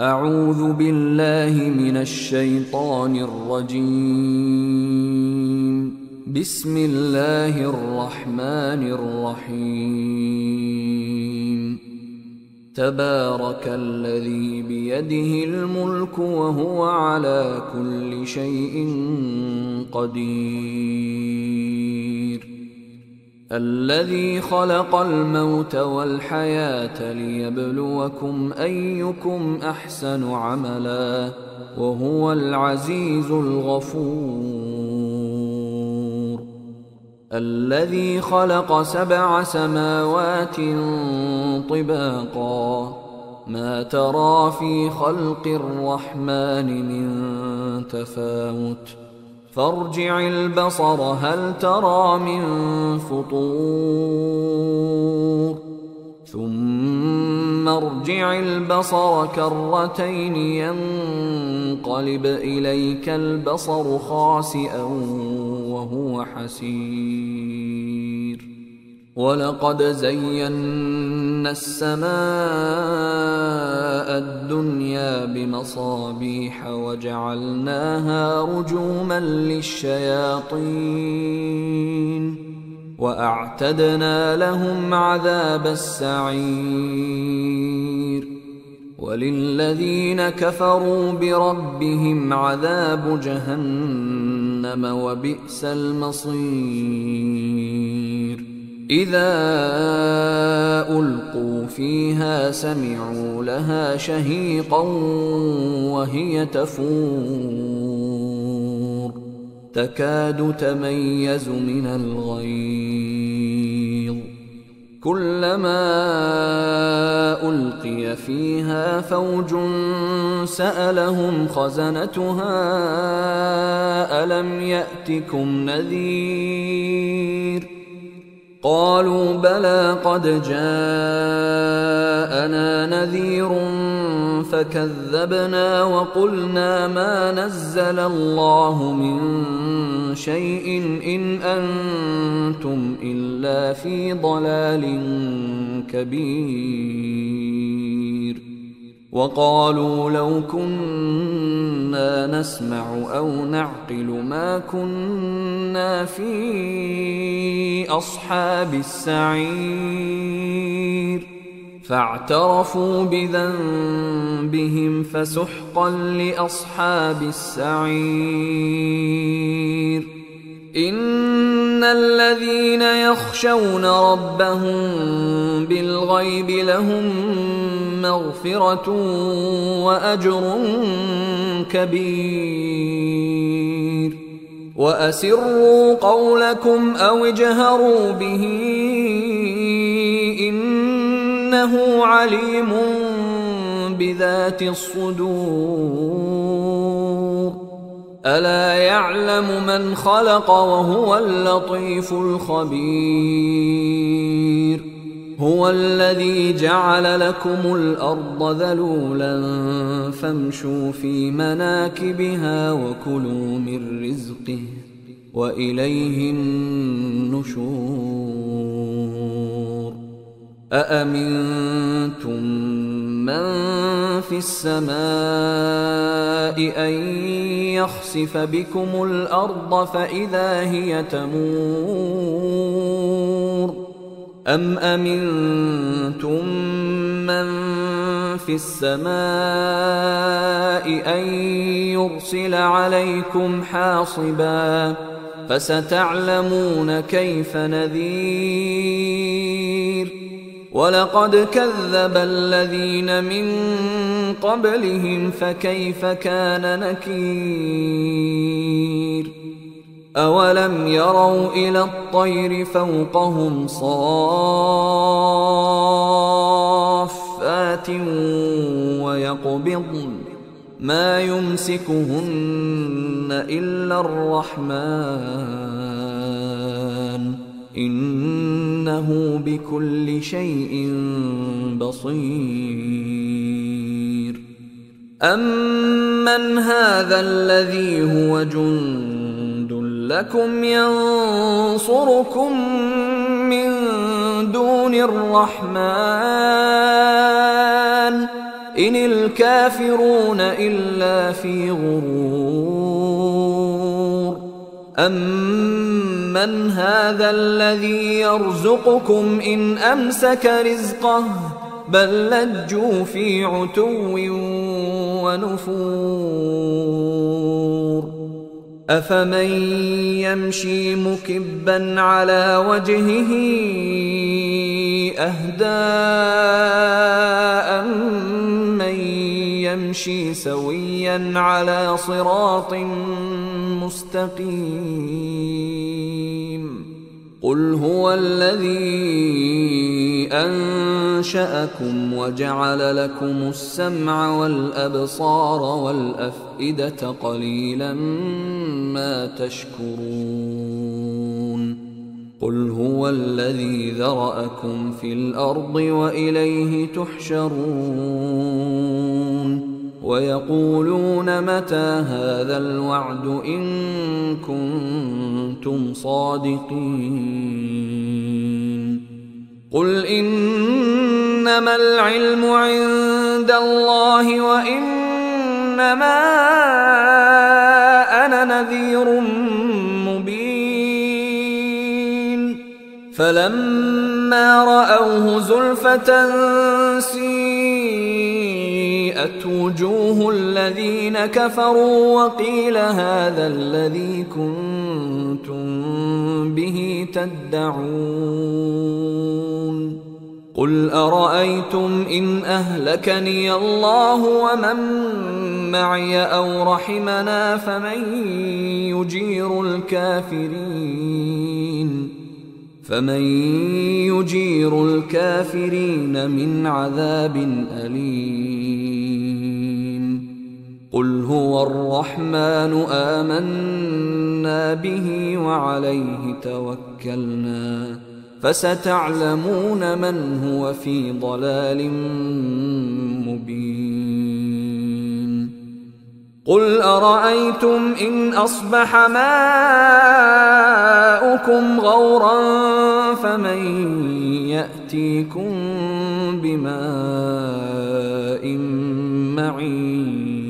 أعوذ بالله من الشيطان الرجيم. بسم الله الرحمن الرحيم. تبارك الذي بيده الملك وهو على كل شيء قدير. الذي خلق الموت والحياة ليبلوكم أيكم أحسن عملا وهو العزيز الغفور. الذي خلق 7 سماوات طباقا ما ترى في خلق الرحمن من تفاوت فارجع البصر هل ترى من فطور ثم ارجع البصر كرتين ينقلب إليك البصر خاسئا وهو حسير. ولقد زينا السماء الدنيا بمصابيح وجعلناها رجوما للشياطين وأعتدنا لهم عذاب السعير. وللذين كفروا بربهم عذاب جهنم وبئس المصير. إذا ألقوا فيها سمعوا لها شهيقا وهي تفور تكاد تميز من الغيظ. كلما ألقي فيها فوج سألهم خزنتها ألم يأتكم نذير قالوا بلى قد جاءنا نذير فكذبنا وقلنا ما نزل الله من شيء إن أنتم إلا في ضلال كبير. وقالوا لو كنا نسمع أو نعقل ما كنا في أصحاب السعير فاعترفوا بذنبهم فسحقا لأصحاب السعير. إن الذين يخشون ربهم بالغيب لهم مغفرة وأجر كبير. وأسروا قولكم أو اجهروا به إنه عليم بذات الصدور. ألا يعلم من خلق وهو اللطيف الخبير. هو الذي جعل لكم الأرض ذلولا فامشوا في مناكبها وكلوا من رزقه وإليه النشور. أأمنتم من في السماء أن يخسف بكم الأرض فإذا هي تمور أم أمنتم من في السماء أن يرسل عليكم حاصبا فستعلمون كيف نذير. ولقد كذب الذين من قبلهم فكيف كان نكير. أولم يروا إلى الطير فوقهم صافات ويقبضن ما يمسكهن إلا الرحمن إنه بكل شيء بصير. أمن هذا الذي هو جند لكم ينصركم من دون الرحمن إن الكافرون إلا في غرور أمن هذا الذي يرزقكم إن أمسك رزقه بل لجوا في عتو ونفور أفمن يمشي مكبا على وجهه أهدى من يمشي سويا على صراط مستقيم قل هو الذي أنشأكم وجعل لكم السمع والأبصار والأفئدة قليلا ما تشكرون قل هو الذي ذرأكم في الأرض وإليه تحشرون ويقولون متى هذا الوعد إن كنتم صادقين قل إنما العلم عند الله وإنما أنا نذير مبين فلما رأوه زلفة سيئت وجوه الذين كفروا وقيل هذا الذي كنتم به تدعون قل أرأيتم إن أهلكني الله ومن معي أو رحمنا فمن يجير الكافرين من عذاب أليم قل هو الرحمن آمنا به وعليه توكلنا فستعلمون من هو في ضلال مبين قل أرأيتم إن أصبح ماؤكم غورا فمن يأتيكم بماء معين